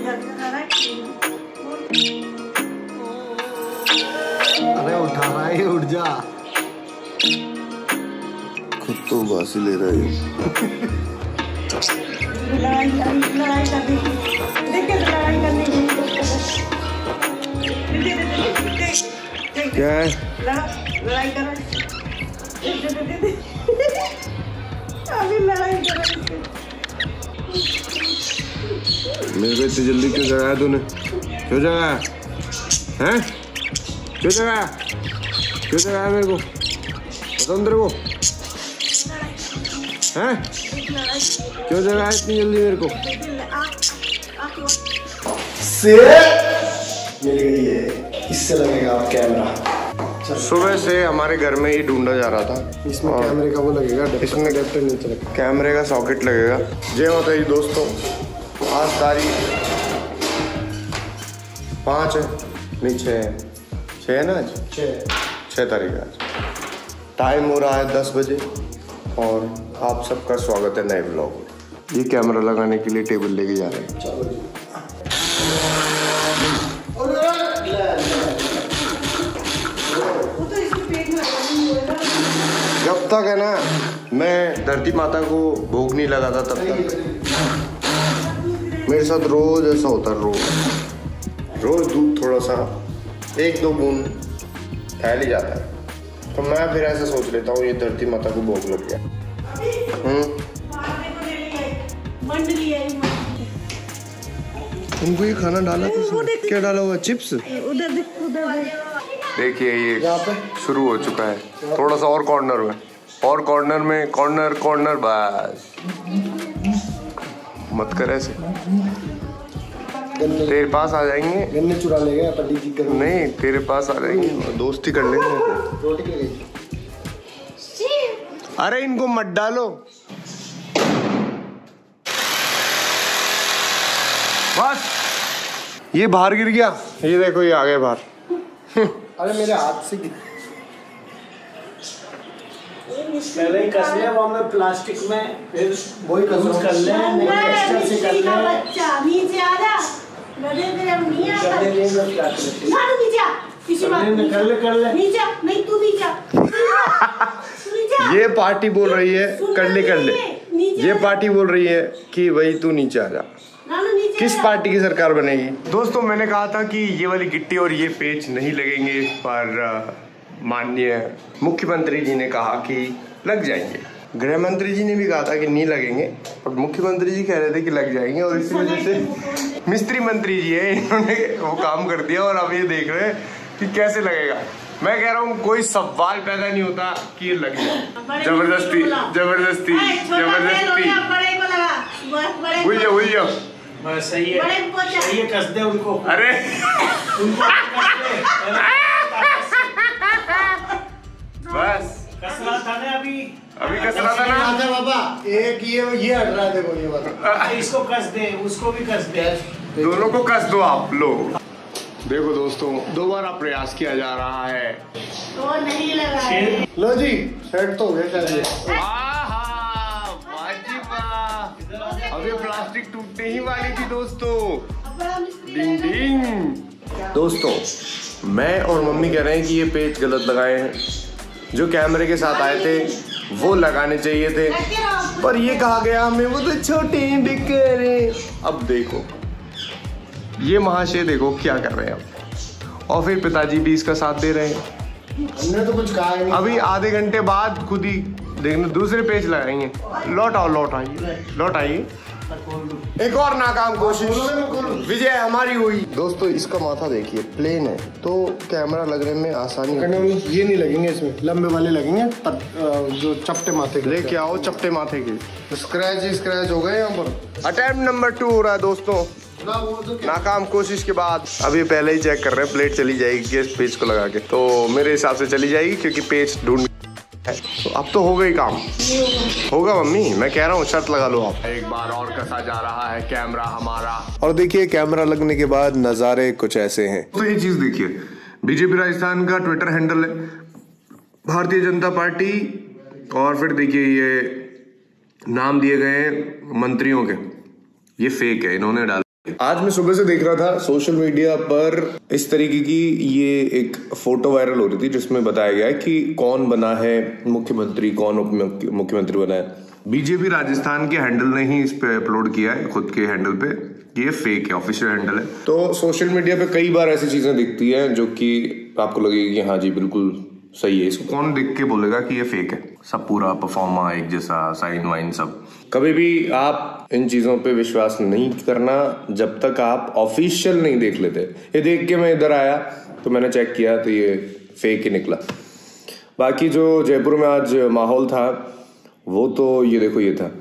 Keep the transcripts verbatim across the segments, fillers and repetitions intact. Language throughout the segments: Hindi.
अरे उठा रहा है, उठ जा। खुद तो बासी ले रहा है। लड़ाई लड़ाई करने की देखे तो लड़ाई करने की क्या है? लड़ाई कर अभी लड़ाई कर मेरे को इतनी जल्दी क्यों जगाया तूने? क्यों जगाया हैं? क्यों जगाया? क्यों जगाया मेरे को? बताओ तेरे को हैं? क्यों जगाया इतनी जल्दी मेरे को? से मिल गई है, इससे लगेगा आप कैमरा। सुबह से हमारे घर में ही ढूंढा जा रहा था। इसमें कैमरे का वो लगेगा, इसमें अडेप्टर नहीं चलेगा, कैमरे का सॉकेट लगेगा। जय माता दी दोस्तों, आज तारीख पाँच है, नहीं छः है, छः है ना आज? छः छः तारीख है आज। टाइम हो रहा है दस बजे और आप सबका स्वागत है नए ब्लॉग में। ये कैमरा लगाने के लिए टेबल लेके जा रहे हैं। चलो जी। जब तक है ना मैं धरती माता को भोग नहीं लगाता तब तक मेरे साथ रोज ऐसा होता है। रोज रोज दूध थोड़ा सा एक दो बूंद फैल ही जाता है, तो मैं फिर ऐसा सोच लेता हूँ ये धरती माता को भोग लग गया। हम्म उनको ये खाना डाला किसने? क्या डाला हुआ? चिप्स? उधर उधर देखिए ये शुरू हो चुका है। थोड़ा सा और कॉर्नर में, और कॉर्नर में, कॉर्नर कॉर्नर बस मत कर ऐसे, तेरे पास आ जाएंगे। गन्ने चुरा ले गए पति जी कर। नहीं तेरे पास आ जाएंगे, दोस्ती कर लेंगे। रोटी के लिए। अरे इनको मत डालो बस। ये बाहर गिर गया, ये देखो ये आ गए बाहर। अरे मेरे हाथ से पहले ही कस ले वो में प्लास्टिक में, फिर वही कस कर ले, नहीं एक्स्ट्रा से कर ले। बच्चा नीचे आ जा, गधे तेरे अब नहीं आता। कर ले ले क्या कर ले? ना तू नीचे आ, किसी बात नहीं। कर ले कर ले। नीचे आ, नहीं तू नीचे आ। ये पार्टी बोल रही है कर ले कर ले, ये पार्टी बोल रही है कि भाई तू नीचे आ जा। किस पार्टी की सरकार बनेगी? दोस्तों मैंने कहा था कि ये वाली गिट्टी और ये पेच नहीं लगेंगे, पर माननीय मुख्यमंत्री जी ने कहा कि लग जाएंगे। गृह मंत्री जी ने भी कहा था कि नहीं लगेंगे, पर मुख्यमंत्री जी कह रहे थे कि लग जाएंगे, और इसी वजह से मिस्त्री मंत्री जी है, इन्होंने वो काम कर दिया और अब ये देख रहे हैं कि कैसे लगेगा। मैं कह रहा हूँ कोई सवाल पैदा नहीं होता कि ये लग जाए। जबरदस्ती जबरदस्ती जबरदस्ती भूल जाओ भूल जाओ। सही है, सही है, कस दे उनको। अरे उनको बस कस रहा था ना अभी अभी कस रहा था ना बाबा। एक ये ये हट रहा है, देखो ये वाला। इसको कस दे, उसको भी कस दे, दोनों को कस दो आप लोग। देखो दोस्तों दोबारा प्रयास किया जा रहा है। तो नहीं लगा। लो जी सेट तो हो गया। चलिए अभी प्लास्टिक टूटने ही वाली थी दोस्तों। डिंग डिंग। दोस्तों मैं और मम्मी कह रहे हैं कि ये पेच गलत लगाए हैं, जो कैमरे के साथ आए थे वो लगाने चाहिए थे, पर ये कहा गया हमें वो तो छोटे हैं बेकार। अब देखो ये महाशय देखो क्या कर रहे हैं अब, और फिर पिताजी भी इसका साथ दे रहे हैं। हमने तो कुछ कहा नहीं। अभी आधे घंटे बाद खुद ही देखना दूसरे पेज लगाएंगे। लौट आओ लौट आइए लौट आइए। एक और नाकाम कोशिश, विजय हमारी हुई। दोस्तों इसका माथा देखिए प्लेन है, तो कैमरा लगने में आसानी है। ये नहीं लगेंगे, इसमें लंबे वाले लगेंगे, पर जो चपटे माथे के। लेके आओ चपटे माथे के। स्क्रैच ही स्क्रैच हो गए यहाँ पर। अटेम्प्ट नंबर टू हो रहा है दोस्तों, नाकाम कोशिश के बाद। अभी पहले ही चेक कर रहे हैं, प्लेट चली जाएगी इस पेज को लगा के, तो मेरे हिसाब से चली जाएगी क्योंकि पेज ढूंढ तो अब तो हो गई काम। होगा मम्मी, मैं कह रहा हूँ शर्त लगा लो आप। एक बार और कसा जा रहा है कैमरा हमारा, और देखिए कैमरा लगने के बाद नजारे कुछ ऐसे हैं। तो ये चीज देखिए, बीजेपी राजस्थान का ट्विटर हैंडल है भारतीय जनता पार्टी, और फिर देखिए ये नाम दिए गए मंत्रियों के, ये फेक है, इन्होंने डाल आज मैं सुबह से देख रहा था सोशल मीडिया पर इस तरीके की ये एक फोटो वायरल हो रही थी जिसमें बताया गया है कि कौन बना है मुख्यमंत्री, कौन उप मुख्यमंत्री बना है। बीजेपी राजस्थान के हैंडल ने ही इस पे अपलोड किया है, खुद के हैंडल पे। ये फेक है, ऑफिशियल हैंडल है। तो सोशल मीडिया पे कई बार ऐसी चीजें दिखती हैं जो कि आपको लगेगी कि हाँ जी बिल्कुल सही है। इसको कौन देख के बोलेगा कि ये फेक है? सब पूरा परफॉर्मा एक जैसा, साइन वाइन सब। कभी भी आप इन चीजों पे विश्वास नहीं करना जब तक आप ऑफिशियल नहीं देख लेते। ये देख के मैं इधर आया तो मैंने चेक किया तो ये फेक ही निकला। बाकी जो जयपुर में आज माहौल था वो तो ये देखो ये था।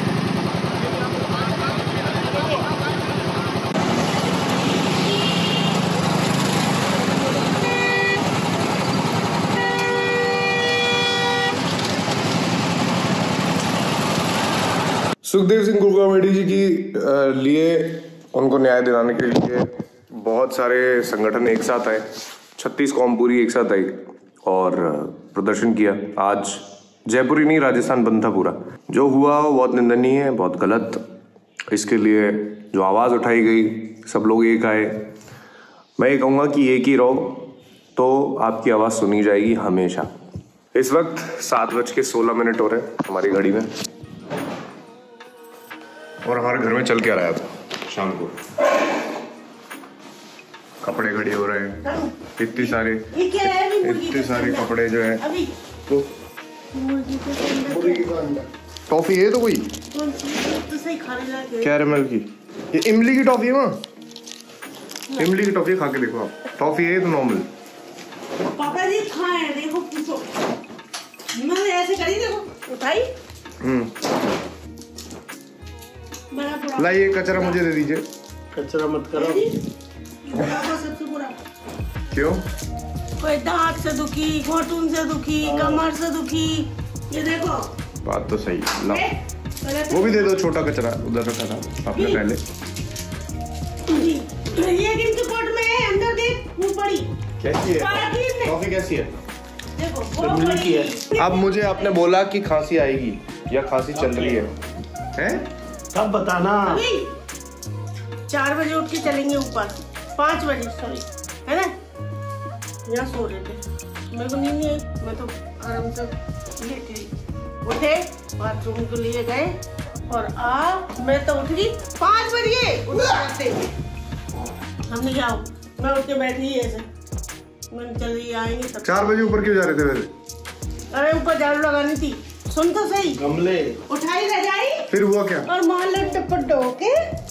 सुखदेव सिंह कुलकर्णी जी की लिए उनको न्याय दिलाने के लिए बहुत सारे संगठन एक साथ आए, छत्तीस कौम पूरी एक साथ आई और प्रदर्शन किया। आज जयपुर ही नहीं राजस्थान बंद था पूरा। जो हुआ वो बहुत निंदनीय है, बहुत गलत। इसके लिए जो आवाज़ उठाई गई, सब लोग एक आए। मैं ये कहूँगा कि एक ही रहो तो आपकी आवाज़ सुनी जाएगी हमेशा। इस वक्त सात बज के सोलह मिनट हो रहे हैं हमारी घड़ी में और हमारे घर में चल के आ रहा था शाम को। कपड़े खड़े हो रहे हैं, इतने सारे इतने सारे कपड़े जो है। तो टॉफी है तो कोई कैरेमल की, ये इमली की टॉफी है वहाँ, इमली की टॉफी खा के देखो आप। टॉफी है तो नॉर्मल। पापा जी खाए देखो, पूछो मैंने ऐसे करी, देखो उठाई। हम्म लाइए कचरा मुझे दे दीजिए। कचरा मत करो। सबसे बुरा क्यों? कोई दांत से दुखी, घुटन से दुखी, कमर से दुखी, ये देखो। बात तो सही। ला वो भी दे दो, छोटा कचरा उधर रखा था आपने पहले। ये किनके पोट में है? अंदर देख, वो पड़ी। कैसी है टॉफी? कैसी है? देखो वो पड़ी है। अब मुझे आपने बोला कि खांसी आएगी या खांसी चल रही है, हैं? तब बताना। अभी चार बजे उठ के चलेंगे ऊपर, पाँच बजे सॉरी, है ना? यहाँ सो रहे थे, मेरे को नींद नहीं आई, मैं तो आराम से लेटी उठे, बाथरूम को लिए गए और आ मैं तो उठ गई पाँच बजे उठते। हमने क्या हो, मैं उठ के बैठी ऐसे, मैंने चल रही आएंगे तब। चार बजे ऊपर क्यों जा रहे थे वैसे? अरे ऊपर झाड़ू लगानी थी, सुन तो सही। गमले उठाई रजाई, फिर हुआ क्या? और मोहल्ले टपट डो के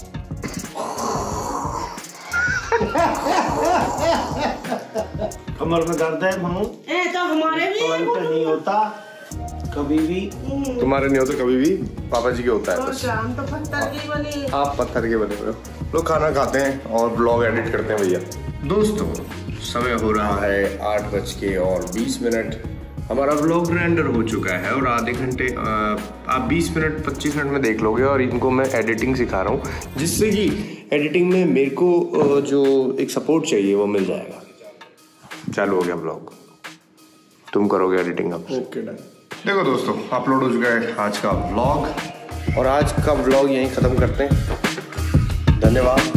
कमर में दर्द है मानो। ए तो हमारे भी नहीं होता कभी भी। तुम्हारे नहीं होता कभी भी, पापा जी के होता है बस। हम तो पत्थर के बने। आप पत्थर के बने हुए हो। लोग खाना खाते हैं और ब्लॉग एडिट करते हैं भैया। दोस्तों समय हो रहा है आठ बज के और बीस मिनट। हमारा व्लॉग रेंडर हो चुका है और आधे घंटे आप बीस मिनट पच्चीस मिनट में देख लोगे और इनको मैं एडिटिंग सिखा रहा हूँ जिससे कि एडिटिंग में मेरे को जो एक सपोर्ट चाहिए वो मिल जाएगा। चालू हो गया व्लॉग, तुम करोगे एडिटिंग अब। Okay done. देखो दोस्तों अपलोड हो चुका है आज का व्लॉग और आज का व्लॉग यहीं ख़त्म करते हैं। धन्यवाद।